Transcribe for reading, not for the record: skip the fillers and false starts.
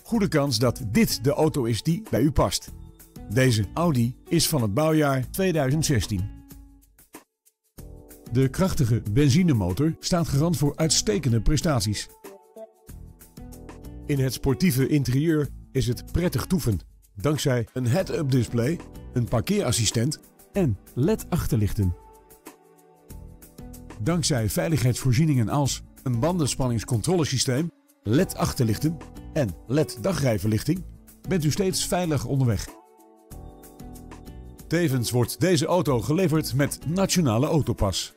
goede kans dat dit de auto is die bij u past. Deze Audi is van het bouwjaar 2016. De krachtige benzinemotor staat garant voor uitstekende prestaties. In het sportieve interieur is het prettig toeven, dankzij een head-up display, een parkeerassistent en LED-achterlichten. Dankzij veiligheidsvoorzieningen als een bandenspanningscontrolesysteem, LED-achterlichten en LED-dagrijverlichting bent u steeds veilig onderweg. Tevens wordt deze auto geleverd met Nationale Autopas.